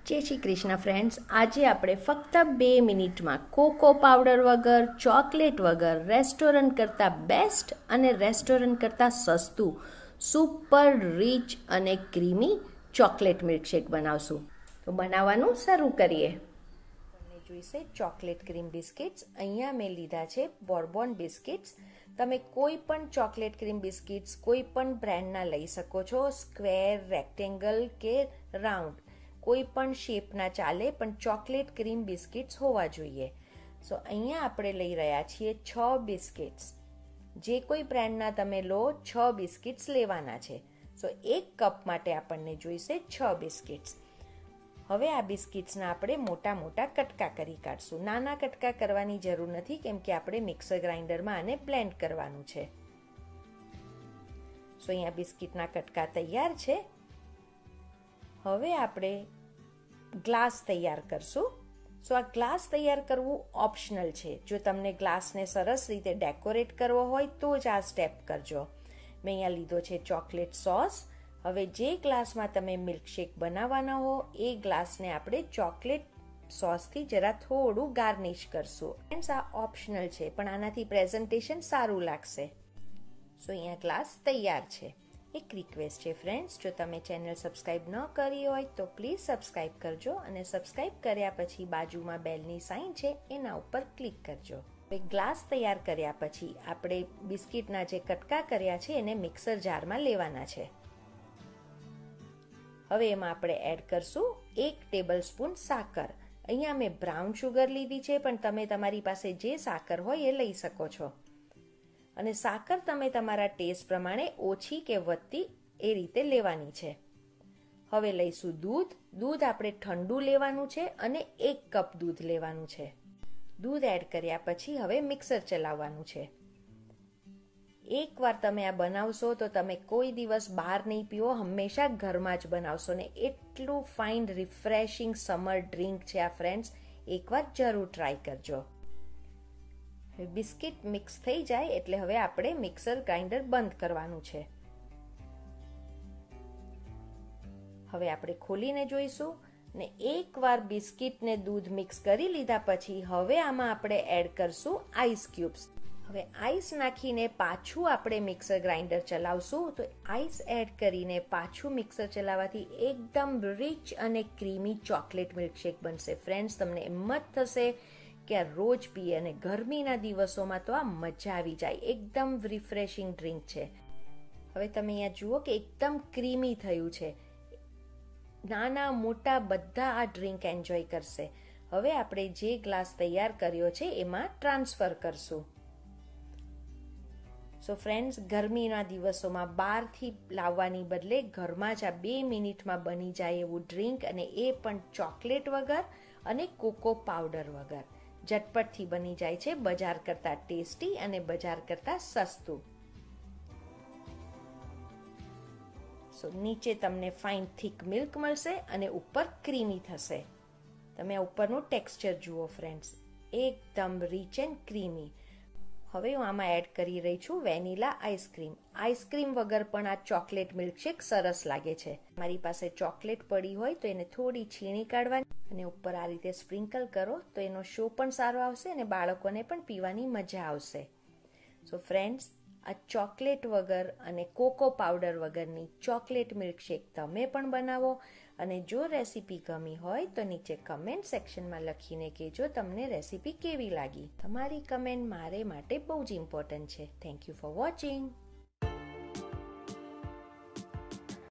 જય શ્રી કૃષ્ણ ફ્રેન્ડ્સ, આજે આપણે ફક્ત 2 મિનિટમાં કોકો પાવડર વગર, ચોકલેટ વગર રેસ્ટોરન્ટ કરતાં બેસ્ટ અને રેસ્ટોરન્ટ કરતાં સસ્તું સુપર રીચ અને ક્રીમી ચોકલેટ મિલ્કશેક બનાવશું. તો બનાવવાનું શરૂ કરીએ. તમને જોઈશે ચોકલેટ ક્રીમ બિસ્કિટ્સ. અહીંયા મેં લીધા છે બોર્બોન બિસ્કિટ્સ. તમે કોઈ પણ ચોકલેટ ક્રીમ બિસ્કિટ્સ કોઈ પણ બ્રાન્ડના લઈ શકો છો, સ્ક્વેર, રેક્ટેંગલ કે રાઉન્ડ, કોઈ પણ શેપના ચાલે, પણ ચોકલેટ ક્રીમ બિસ્કિટ્સ હોવા જોઈએ. સો અહીંયા આપણે લઈ રહ્યા છીએ 6 બિસ્કિટ્સ. જે કોઈ બ્રાન્ડના તમે લો, 6 બિસ્કિટ્સ લેવાના છે. સો 1 કપ માટે આપણને જોઈશે 6 બિસ્કિટ્સ. હવે આ બિસ્કિટ્સના આપણે મોટા મોટા કટકા કરી કાઢશું. નાના કટકા કરવાની જરૂર નથી, કેમ કે આપણે મિક્સર ગ્રાઇન્ડરમાં આને બ્લેન્ડ કરવાનું છે. સો અહીંયા બિસ્કિટના કટકા તૈયાર છે. હવે આપણે ગ્લાસ તૈયાર કરશું. સો આ ગ્લાસ તૈયાર કરવું ઓપ્શનલ છે. જો તમને ગ્લાસને સરસ રીતે ડેકોરેટ કરવો હોય તો જ આ સ્ટેપ કરજો. મેં અહીંયા લીધો છે ચોકલેટ સોસ. હવે જે ગ્લાસમાં તમે મિલ્કશેક બનાવવાના હો એ ગ્લાસને આપણે ચોકલેટ સોસથી જરા થોડું ગાર્નિશ કરશું. ફ્રેન્ડ્સ, આ ઓપ્શનલ છે, પણ આનાથી પ્રેઝન્ટેશન સારું લાગશે. સો અહીંયા ગ્લાસ તૈયાર છે. એક રિક્વેસ્ટ છે ફ્રેન્ડ્સ, જો તમે ચેનલ સબસ્ક્રાઈબ ન કરી હોય તો પ્લીઝ સબસ્ક્રાઈબ કરજો, અને સબસ્ક્રાઈબ કર્યા પછી બાજુમાં બેલની સાઇન છે એના ઉપર ક્લિક કરજો. હવે ગ્લાસ તૈયાર કર્યા પછી આપણે બિસ્કિટના જે કટકા કર્યા છે એને મિક્સર જારમાં લેવાના છે. હવે એમાં આપણે એડ કરશું 1 ટેબલ સ્પૂન સાકર. અહીંયા મેં બ્રાઉન શુગર લીધી છે, પણ તમે તમારી પાસે જે સાકર હોય એ લઈ શકો છો. અને સાકર તમે તમારા ટેસ્ટ પ્રમાણે ઓછી કે વધતી એ રીતે લેવાની છે. હવે લઈશું દૂધ. દૂધ આપણે ઠંડુ લેવાનું છે અને 1 કપ દૂધ લેવાનું છે. દૂધ એડ કર્યા પછી હવે મિક્સર ચલાવવાનું છે. એકવાર તમે આ બનાવશો તો તમે કોઈ દિવસ બહાર નહીં પીવો, હંમેશા ઘરમાં જ બનાવશો. ને એટલું ફાઇન રિફ્રેશિંગ સમર ડ્રિંક છે આ ફ્રેન્ડ્સ, એકવાર જરૂર ટ્રાય કરજો. બિસ્કિટ મિક્સ થઈ જાય એટલે હવે આપણે મિક્સર ગ્રાઇન્ડર બંધ કરવાનું છે. હવે આપણે ખોલીને જોઈશું. ને એકવાર બિસ્કિટને દૂધ મિક્સ કરી લીધા પછી હવે આમાં આપણે એડ કરશું આઈસ ક્યુબ્સ. હવે આઈસ નાખીને પાછું આપણે મિક્સર ગ્રાઇન્ડર ચલાવશું. તો આઈસ એડ કરીને પાછું મિક્સર ચલાવવાથી એકદમ રીચ અને ક્રીમી ચોકલેટ મિલ્કશેક બનશે. ફ્રેન્ડ્સ, તમને એમ જ થશે કે આ રોજ પીએ, અને ગરમીના દિવસોમાં તો આ મજા આવી જાય. એકદમ રિફ્રેશિંગ ડ્રિંક છે. હવે તમે અહીંયા જુઓ કે એકદમ ક્રીમી થયું છે. નાના મોટા બધા આ ડ્રિંક એન્જોય કરશે. હવે આપણે જે ગ્લાસ તૈયાર કર્યો છે એમાં ટ્રાન્સફર કરશું. સો ફ્રેન્ડ્સ, ગરમીના દિવસોમાં બહારથી લાવવાની બદલે ઘરમાં જ આ 2 મિનિટમાં બની જાય એવું ડ્રિંક, અને એ પણ ચોકલેટ વગર અને કોકો પાવડર વગર. ઝટપટથી બની જાય છે, બજાર કરતાં ટેસ્ટી અને બજાર કરતાં સસ્તું. સો નીચે તમને ફાઇન થીક મિલ્ક મળશે અને ઉપર ક્રીમી થશે. તમે આ ઉપરનું ટેક્સચર જુઓ ફ્રેન્ડ્સ, એકદમ રીચ એન્ડ ક્રીમી. હવે હું આમાં એડ કરી રહી છું વેનીલા આઈસ્ક્રીમ. આઈસ્ક્રીમ વગર પણ આ ચોકલેટ મિલ્કશેક સરસ લાગે છે. મારી પાસે ચોકલેટ પડી હોય તો એને થોડી છીણી કાઢવાની અને ઉપર આ રીતે સ્પ્રિંકલ કરો તો એનો શો પણ સારો આવશે અને બાળકોને પણ પીવાની મજા આવશે. સો ફ્રેન્ડ્સ, આ ચોકલેટ વગર અને કોકો પાવડર વગરની ચોકલેટ મિલ્કશેક તમે પણ બનાવો. અને જો રેસીપી ગમી હોય તો નીચે કમેન્ટ સેક્શનમાં લખીને કહેજો તમને રેસીપી કેવી લાગી. તમારી કમેન્ટ મારે માટે બહુ જ ઇમ્પોર્ટન્ટ છે. Thank you for watching.